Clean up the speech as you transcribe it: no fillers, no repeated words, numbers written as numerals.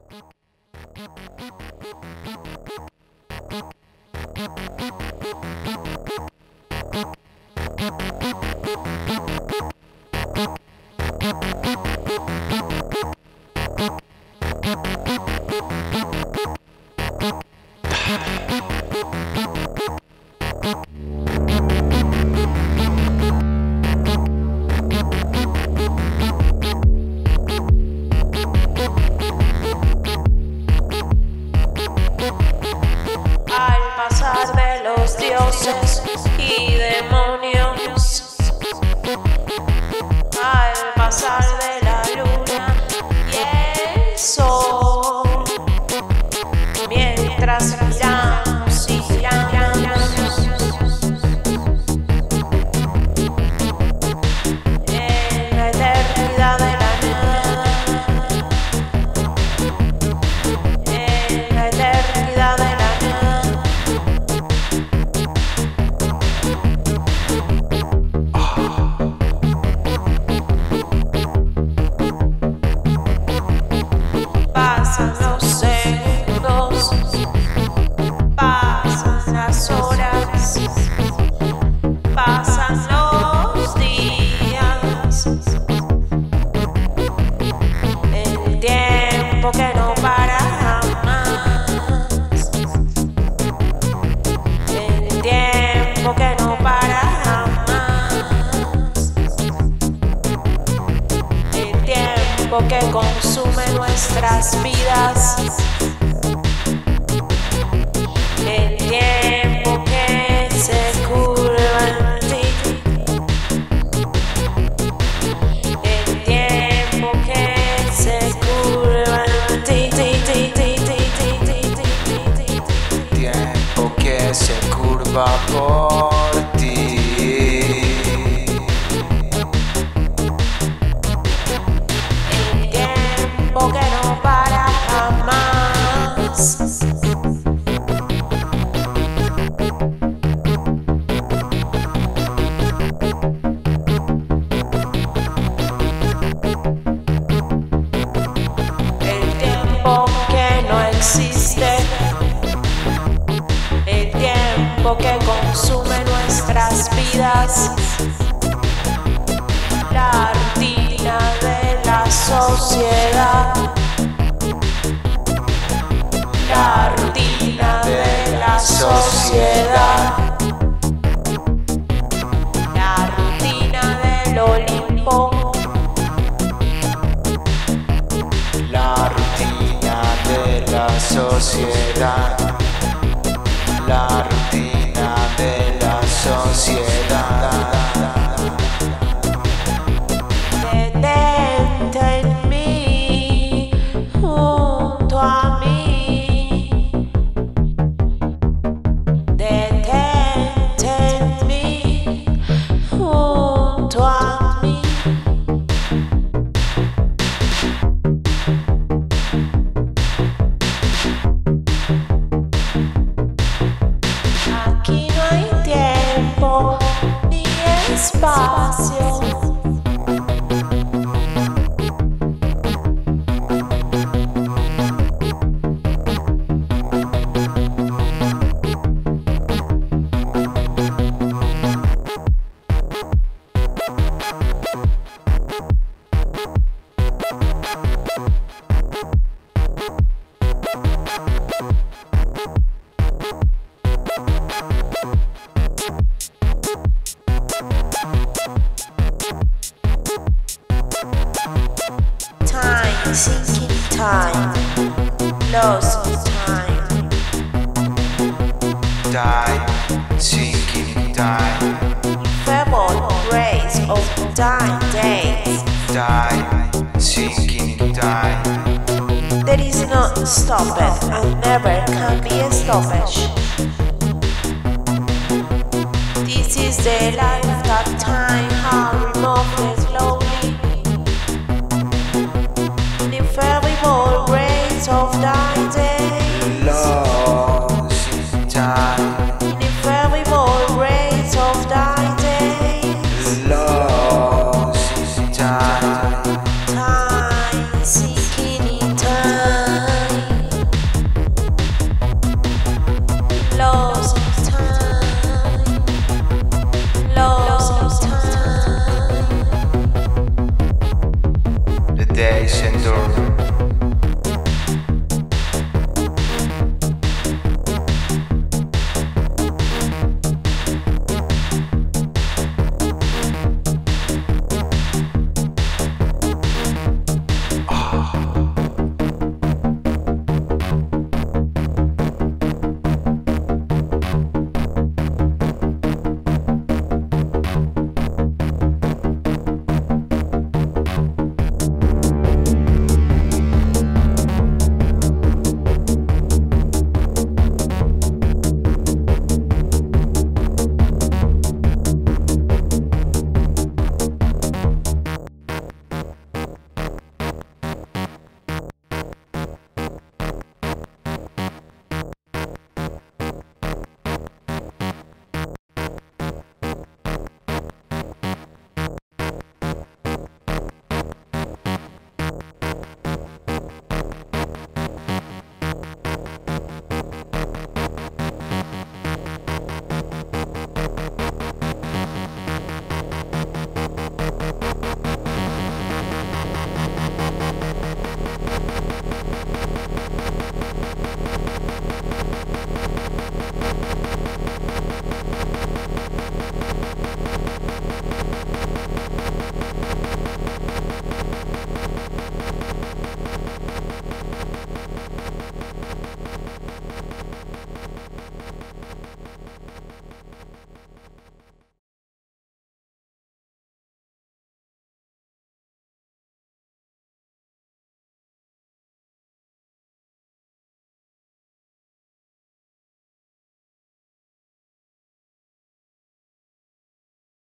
Al pasar de los dioses y demonios, al pasar de la luna y el sol, mientras giramos y giramos en la eternidad de la nada, en la eternidad de la nada. Pasan los segundos, pasan las horas, pasan los días, el tiempo que no para jamás, el tiempo que no para jamás, el tiempo que consume nuestras vidas, el tiempo que se curva en ti, el tiempo que se curva en ti, tiempo que se curva por ti. el tiempo que no para jamás. El tiempo que no existe, el tiempo que consume nuestras vidas, la rutina de la sociedad, la rutina de la sociedad, la rutina del Olimpo, La rutina de la sociedad, la rutina de la sociedad. detente en mí, junto a mí, detente en mí, junto a mí. Aquí no hay tiempo ni espacio. Time, sinking time, lost time. Time, sinking time, Ephemeral rays of time days. time, sinking time. There is no stoppage and never can be a stoppage. This is the life that time has removed slowly. The ephemeral rays of time days. Lost in time, The ephemeral rays of time days. lost in time. Time, sinking in time. days endure.